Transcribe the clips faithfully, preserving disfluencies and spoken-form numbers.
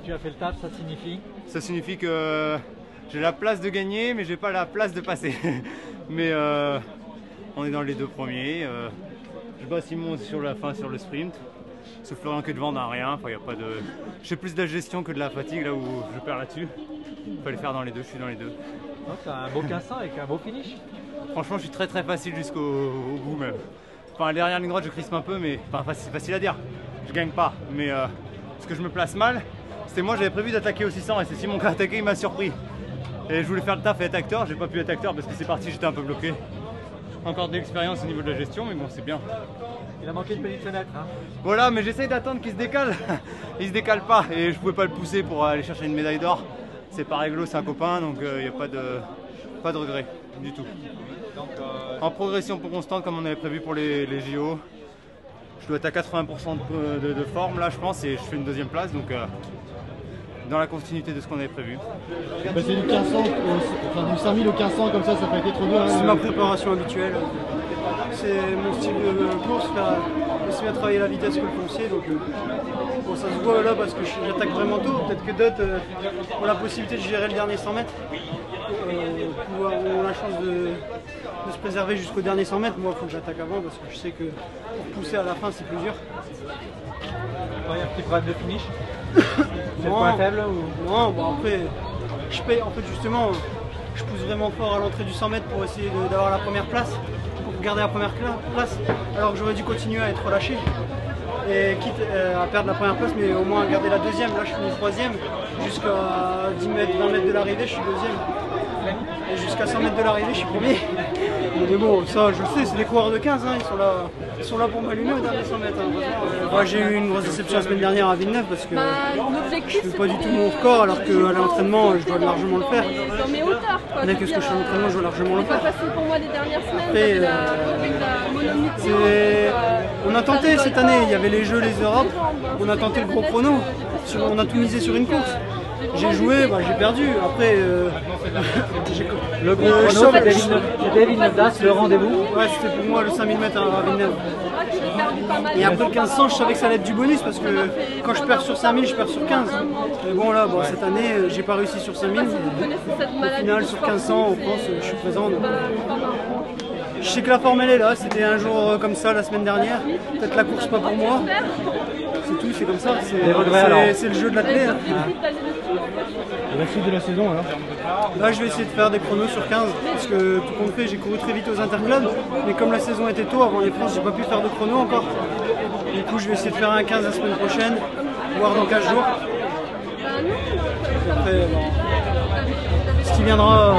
tu as fait le taf, ça signifie? Ça signifie que j'ai la place de gagner, mais j'ai pas la place de passer. Mais euh, on est dans les deux premiers. Euh, je bats Simon sur la fin sur le sprint. Sauf Florian que devant n'a rien. Enfin, y a pas de... Je fais plus de la gestion que de la fatigue là où je perds là-dessus. Il fallait faire dans les deux, je suis dans les deux. Oh, tu as un beau quinze cents avec un beau finish. Franchement, je suis très très facile jusqu'au au bout même. Enfin, derrière ligne droite, je crispe un peu, mais enfin, c'est facile à dire. Je gagne pas, mais euh, parce que je me place mal. C'était moi, j'avais prévu d'attaquer au six cents et c'est Simon qui a attaqué, il m'a surpris. Et je voulais faire le taf et être acteur, j'ai pas pu être acteur parce que c'est parti, j'étais un peu bloqué. Encore de l'expérience au niveau de la gestion, mais bon, c'est bien. Il a manqué une petite fenêtre. Hein. Voilà, mais j'essaye d'attendre qu'il se décale. Il se décale pas et je pouvais pas le pousser pour aller chercher une médaille d'or. C'est pas réglo, c'est un copain, donc il euh, n'y a pas de, pas de regret du tout. Donc, euh... En progression constante comme on avait prévu pour les, les J O. Je dois être à quatre-vingts pour cent de, de, de forme là je pense et je fais une deuxième place donc euh, dans la continuité de ce qu'on avait prévu. Passer du quinze cents, au, enfin, du cinq mille au quinze cents comme ça, ça n'a pas été trop dur. Hein, c'est ma préparation habituelle. C'est mon style de course, faire aussi bien travailler la vitesse que le foncier. Donc, euh, bon, ça se voit là parce que j'attaque vraiment tôt. Peut-être que d'autres euh, ont la possibilité de gérer le dernier cent mètres. Euh, pouvoir, ont la chance de, de se préserver jusqu'au dernier cent mètres. Moi, il faut que j'attaque avant parce que je sais que pour pousser à la fin, c'est plus dur. Il y a un petit problème de finish. C'est le point faible ou... Non, bon après, je paye, en fait justement, je pousse vraiment fort à l'entrée du cent mètres pour essayer d'avoir la première place, pour garder la première place, alors que j'aurais dû continuer à être relâché, et quitte euh, à perdre la première place, mais au moins garder la deuxième. Là je finis troisième, jusqu'à dix mètres, vingt mètres de l'arrivée, je suis deuxième, et jusqu'à cent mètres de l'arrivée, je suis premier. Mais bon, ça je le sais, c'est des coureurs de quinze, hein, ils, sont là, ils sont là pour m'allumer au dernier cent mètres. Hein. Moi j'ai eu une grosse déception la semaine dernière à Villeneuve parce que je fais pas du tout mon record alors qu'à l'entraînement je dois largement le faire. Dans mes hauteurs quoi. Dès que ce que je fais à l'entraînement je dois largement le faire. C'est pas facile pour moi les dernières semaines Après, avec, euh, la, avec la mononucléose. On a tenté cette année, il y avait les Jeux, les Europes, on a tenté le gros chrono, on a tout misé sur une course. J'ai joué, bah, j'ai perdu. Après, euh, le gros euh, chrono, c'était Villeneuve-d'Ascq, le rendez-vous. Ouais, c'était pour moi le cinq mille mètres à Villeneuve. Et après le quinze cents, je savais que ça allait être du bonus parce que quand je perds sur cinq mille, je perds sur quinze. Mais bon, là, bon, cette année, j'ai pas réussi sur cinq mille. Au final, sur quinze cents, en France, je suis présent. Donc... Je sais que la forme elle est là, c'était un jour comme ça la semaine dernière. Peut-être la course pas pour moi. C'est tout, c'est comme ça. C'est le jeu de l'athlète. Et la suite de la saison alors? Là je vais essayer de faire des chronos sur quinze parce que tout compte fait j'ai couru très vite aux interclubs mais comme la saison était tôt avant les France j'ai pas pu faire de chrono encore. Du coup je vais essayer de faire un quinze la semaine prochaine, voire dans quinze jours. Et après bon, ce qui viendra.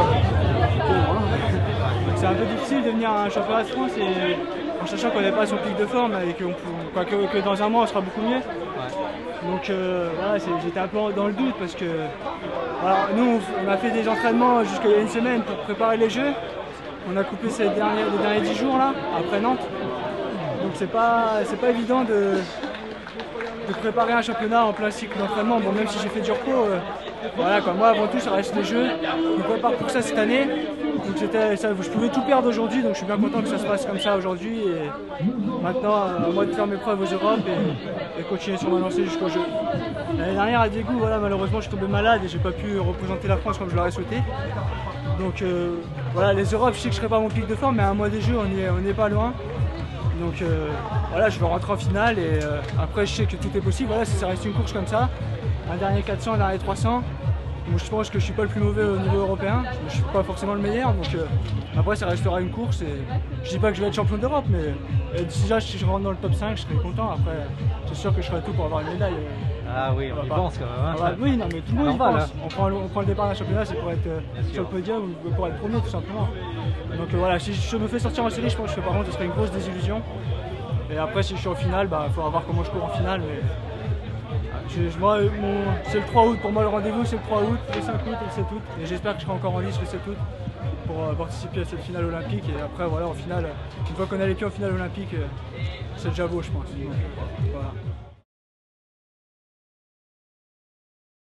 C'est un peu difficile de venir à un championnat de France et en sachant qu'on n'est pas à son pic de forme et que, quoi, que, que dans un mois on sera beaucoup mieux. Ouais. Donc euh, voilà, j'étais un peu dans le doute parce que voilà, nous on a fait des entraînements jusqu'à il y a une semaine pour préparer les Jeux. On a coupé ces derniers, les derniers dix jours là, après Nantes. Donc c'est pas, c'est pas évident de, de préparer un championnat en plein cycle d'entraînement. Bon, même si j'ai fait du repos, euh, voilà, quoi. Moi avant tout ça reste les Jeux. Je me prépare pour ça cette année. Donc ça, je pouvais tout perdre aujourd'hui, donc je suis bien content que ça se passe comme ça aujourd'hui. Et maintenant, à moi de faire mes preuves aux Europes et, et continuer sur ma lancée jusqu'au jeu. L'année dernière à Daegu, voilà, malheureusement, je suis tombé malade et j'ai pas pu représenter la France comme je l'aurais souhaité. Donc euh, voilà, les Europes, je sais que je serai pas à mon pic de forme, mais à un mois des Jeux, on n'est on est pas loin. Donc euh, voilà, je vais rentrer en finale et euh, après, je sais que tout est possible. Voilà, si ça reste une course comme ça, un dernier quatre cents, un dernier trois cents. Moi, je pense que je suis pas le plus mauvais au niveau européen, je suis pas forcément le meilleur, donc euh, après ça restera une course et je dis pas que je vais être champion d'Europe, mais euh, déjà si je rentre dans le top cinq, je serai content. Après, c'est sûr que je ferai tout pour avoir une médaille. Euh, ah oui, on y pense quand même. Hein, va, oui, non, mais tout le monde y pense. On prend, on prend le départ d'un championnat, c'est pour être euh, sur le podium ou pour être premier tout simplement. Donc euh, voilà, si je me fais sortir en série, je pense que par contre ce serait une grosse désillusion. Et après, si je suis en finale, il bah, faudra voir comment je cours en finale. Mais... C'est le trois août, pour moi le rendez-vous c'est le trois août, le cinq août et le sept août. Et j'espère que je serai encore en lice le sept août pour euh, participer à cette finale olympique. Et après voilà, en finale, une fois qu'on a les pieds en finale olympique, c'est déjà beau je pense. Donc, voilà.